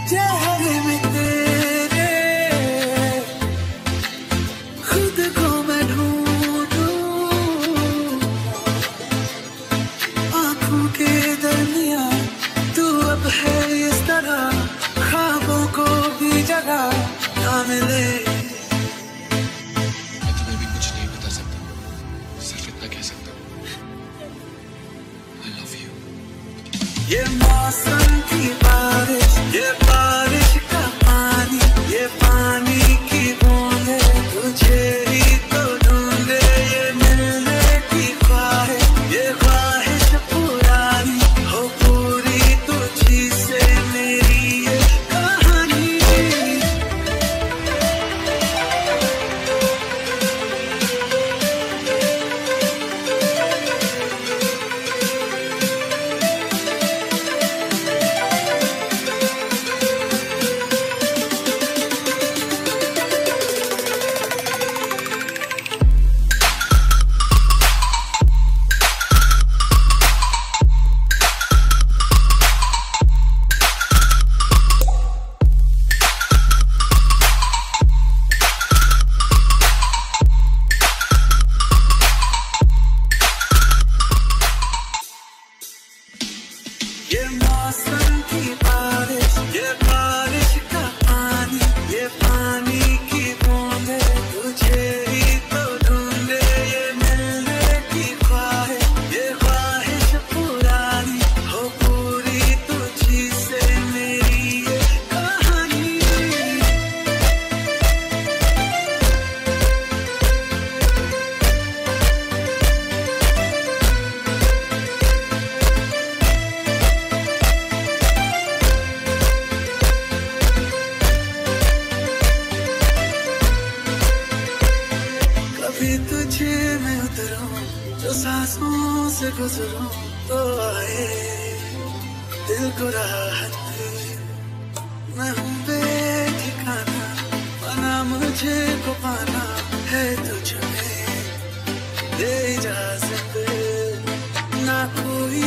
चेहरे में तेरे खुद को मैं ढूंढूं, आंखों के दरमिया तू अब है इस तरह, ख्वाबों को भी जगह ना मिले। मैं तुम्हें भी कुछ नहीं बता सकता, सिर्फ इतना कह सकता हूँ, I love you। ये मौसम की बारिश, ये बारिश का पानी, ये पानी की बूंदे तुझे ही तो ढूंढे, ये मिलने की ख्वाहिश, ये ख्वाहिश पुरानी हो पूरी तुझी से मेरी ये कहानी। ये मौसम की बारिश, ये बारिश का पानी, ये पानी की बूंदे तुझे ही तो ढूंढे, ये मिलने की ख्वाहिश, ये ख्वाहिश पुरानी हो पूरी तुझी से मेरी ये कहानी। कभी तुझे मैं उतरूं, जो सांसों से गुजरूं तो आए दिल को राहत। मैं हूँ बेठिकाना, बना मुझे को पाना है तुझ में, दे इजाजत ना कोई